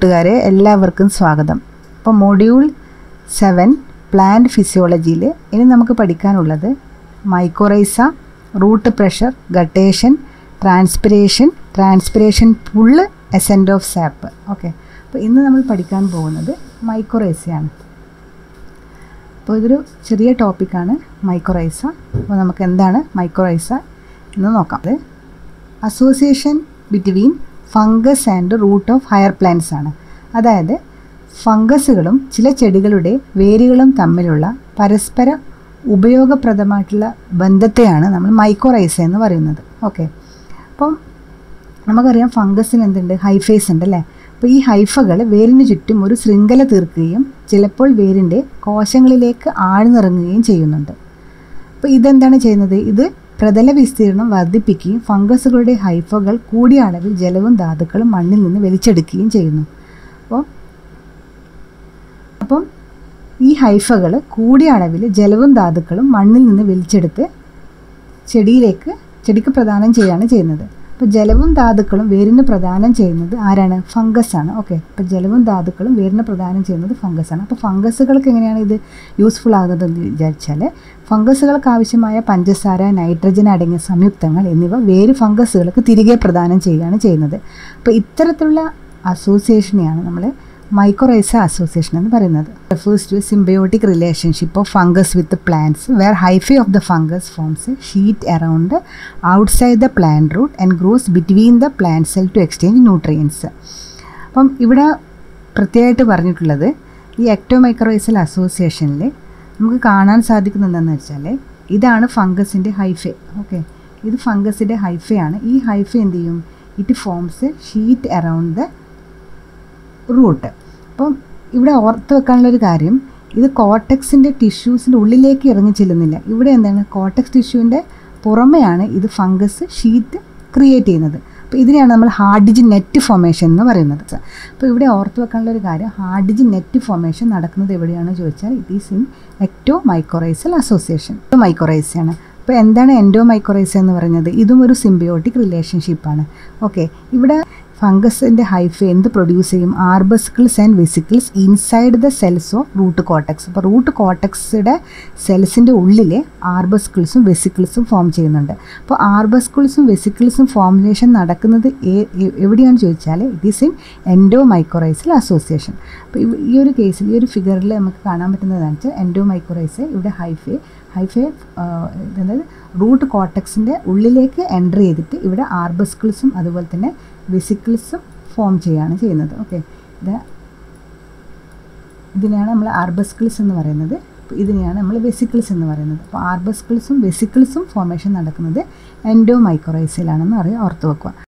കൂട്ടുകാരെ എല്ലാവർക്കും സ്വാഗതം. അപ്പോൾ മൊഡ്യൂൾ 7 പ്ലാന്റ് ഫിസിയോളജിയിൽ ഇനി നമുക്ക് പഠിക്കാനുള്ളത് mycorrhiza, root pressure, guttation, transpiration pull, ascent of sap. Okay, അപ്പോൾ ഇന്ന് നമ്മൾ പഠിക്കാൻ പോകുന്നത് മൈക്കോറൈസയാണ്. അപ്പോൾ ഇതൊരു ചെറിയ ടോപ്പിക്കാണ് മൈക്കോറൈസ. അപ്പോൾ നമുക്ക് എന്താണ് മൈക്കോറൈസ എന്ന് നോക്കാം. അത് association between fungus and root of higher plants ആണ്. അതായത് ഫംഗസുകളും ചില ചെടികളുടെ വേരുകളും തമ്മിലുള്ള പരസ്പര ഉപയോഗപ്രദമായിട്ടുള്ള ബന്ധത്തെയാണ് നമ്മൾ മൈക്കോറൈസ എന്ന് പറയുന്നത്. ഓക്കെ, അപ്പം നമുക്കറിയാം ഫംഗസിന് എന്തുണ്ട്, ഹൈഫേസ് ഉണ്ട് അല്ലേ. അപ്പോൾ ഈ ഹൈഫകൾ വേരിന് ചുറ്റും ഒരു ശൃംഖല തീർക്കുകയും ചിലപ്പോൾ വേരിൻ്റെ കോശങ്ങളിലേക്ക് ആഴ്ന്നിറങ്ങുകയും ചെയ്യുന്നുണ്ട്. അപ്പോൾ ഇതെന്താണ് ചെയ്യുന്നത്, ഇത് പ്രതല വിസ്തീർണം വർദ്ധിപ്പിക്കുകയും ഫംഗസുകളുടെ ഹൈഫകൾ കൂടിയ അളവിൽ ജലവും ധാതുക്കളും മണ്ണിൽ നിന്ന് വലിച്ചെടുക്കുകയും ചെയ്യുന്നു. അപ്പം ഈ ഹൈഫകൾ കൂടിയ അളവിൽ ജലവും ധാതുക്കളും മണ്ണിൽ നിന്ന് വലിച്ചെടുത്ത് ചെടിക്ക് പ്രദാനം ചെയ്യുകയാണ് ചെയ്യുന്നത്. അപ്പോൾ ജലവും ധാതുക്കളും വേരിന് പ്രദാനം ചെയ്യുന്നത് ആരാണ്, ഫംഗസാണ്. ഓക്കെ, അപ്പോൾ ജലവും ധാതുക്കളും വേരിന് പ്രദാനം ചെയ്യുന്നത് ഫംഗസാണ്. അപ്പോൾ ഫംഗസുകൾക്ക് എങ്ങനെയാണ് ഇത് യൂസ്ഫുൾ ആകുന്നതെന്ന് വിചാരിച്ചാൽ, ഫംഗസുകൾക്ക് ആവശ്യമായ പഞ്ചസാര, നൈട്രജൻ അടങ്ങിയ സംയുക്തങ്ങൾ എന്നിവ വേര് ഫംഗസുകൾക്ക് തിരികെ പ്രദാനം ചെയ്യുകയാണ് ചെയ്യുന്നത്. അപ്പോൾ ഇത്തരത്തിലുള്ള അസോസിയേഷനെയാണ് നമ്മൾ മൈക്കോറൈസ അസോസിയേഷൻ എന്ന് പറയുന്നത്. refers to a symbiotic relationship of fungus with plants where hyphae of the fungus forms a sheet around outside the plant root and grows between the plant cell to exchange nutrients. അപ്പം ഇവിടെ പ്രത്യേകമായിട്ട് പറഞ്ഞിട്ടുള്ളത് ഈ എക്ടോമൈക്കോറൈസൽ അസോസിയേഷനിൽ നമുക്ക് കാണാൻ സാധിക്കുന്നത് എന്താണെന്ന് വെച്ചാൽ, ഇതാണ് ഫംഗസിൻ്റെ ഹൈഫെ. ഓക്കെ, ഇത് ഫംഗസിൻ്റെ ഹൈഫയാണ്. ഈ ഹൈഫെ എന്ത് ചെയ്യും, it forms a sheet around the root. അപ്പം ഇവിടെ ഓർത്ത് വെക്കാനുള്ളൊരു കാര്യം, ഇത് കോർട്ടെക്സിൻ്റെ ടിഷ്യൂസിൻ്റെ ഉള്ളിലേക്ക് ഇറങ്ങി ചെല്ലുന്നില്ല. ഇവിടെ എന്താണ്, കോർട്ടെക്സ് ടിഷ്യൂവിൻ്റെ പുറമെയാണ് ഇത് ഫംഗസ് ഷീറ്റ് ക്രിയേറ്റ് ചെയ്യുന്നത്. അപ്പോൾ ഇതിനെയാണ് നമ്മൾ ഹാർഡിജ് നെറ്റ് ഫോർമേഷൻ എന്ന് പറയുന്നത്. അപ്പോൾ ഇവിടെ ഓർത്ത് വെക്കാനുള്ളൊരു കാര്യം, ഹാർഡിജ് നെറ്റ് ഫോർമേഷൻ നടക്കുന്നത് എവിടെയാണെന്ന് ചോദിച്ചാൽ it is in ectomycorrhizal association. മൈക്കോറൈസയാണ്. അപ്പോൾ എന്താണ് എൻഡോമൈക്കോറൈസ എന്ന് പറയുന്നത്, ഇതും ഒരു സിംബിയോട്ടിക് റിലേഷൻഷിപ്പാണ്. ഓക്കെ, ഇവിടെ ഫംഗസിൻ്റെ ഹൈഫെ എന്ത് പ്രൊഡ്യൂസ് ചെയ്യും, arbuscules and vesicles inside the cells of root cortex. അപ്പോൾ റൂട്ട് കോർട്ടെക്സിൻ്റെ സെൽസിൻ്റെ ഉള്ളിൽ ആർബസിക്കിൾസും വെസിക്കിൾസും ഫോം ചെയ്യുന്നുണ്ട്. അപ്പോൾ ആർബസിക്കിൾസും വെസിക്കിൾസും ഫോർമുലേഷൻ നടക്കുന്നത് എവിടെയാണെന്ന് ചോദിച്ചാൽ it is in endomycorrhizal association. അപ്പോൾ ഈ ഒരു കേസിൽ, ഈ ഒരു ഫിഗറിൽ നമുക്ക് കാണാൻ പറ്റുന്നതെന്ന് വെച്ചാൽ എൻഡോമൈക്കോറൈസ ഇവിടെ ഹൈഫെ അതായത് റൂട്ട് കോർട്ടെക്സിൻ്റെ ഉള്ളിലേക്ക് എൻ്റർ ചെയ്തിട്ട് ഇവിടെ ആർബസിക്കിൾസും അതുപോലെ തന്നെ വെസിക്കിൾസും ഫോം ചെയ്യുകയാണ് ചെയ്യുന്നത്. ഓക്കെ, ഇതിനെയാണ് നമ്മൾ ആർബസിക്കിൾസ് എന്ന് പറയുന്നത്. അപ്പോൾ ഇതിനെയാണ് നമ്മൾ വെസിക്കിൾസ് എന്ന് പറയുന്നത്. അപ്പോൾ ആർബസിക്കിൾസും വെസിക്കിൾസും ഫോർമേഷൻ നടക്കുന്നത് എൻഡോമൈക്കോറൈസയിലാണെന്ന് ഓർത്ത് വെക്കുക.